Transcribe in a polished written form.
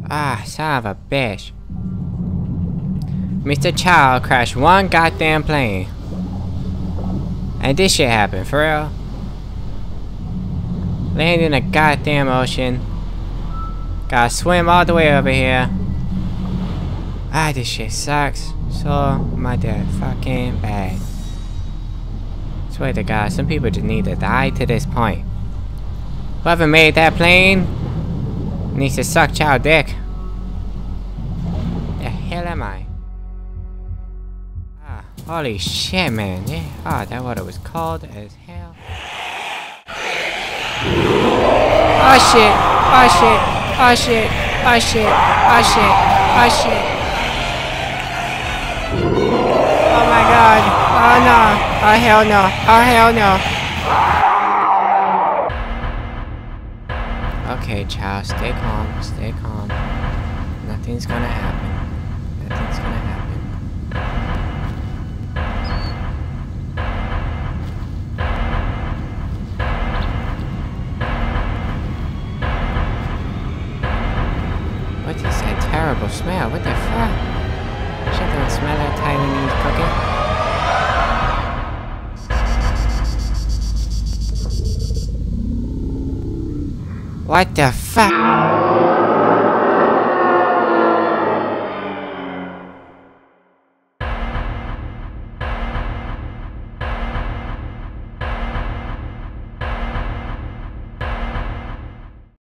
Ah, son of a bitch. Mr. Chow crashed one goddamn plane. And this shit happened, for real. Land in the goddamn ocean. Gotta swim all the way over here. Ah, this shit sucks so motherfucking bad. Swear to God, some people just need to die to this point. Whoever made that plane needs to suck Chow dick. The hell am I? Ah, holy shit, man. Yeah, ah, that water was cold as hell. Oh shit! Oh shit! Oh shit! Oh shit! Oh shit! Oh shit! Oh my god! Oh no! Oh hell no! Oh hell no! Okay, Chow, stay calm, stay calm. Nothing's gonna happen. Nothing's gonna happen. What is that terrible smell? What the fuck? Shit don't smell like Taiwanese cooking. What the fuck?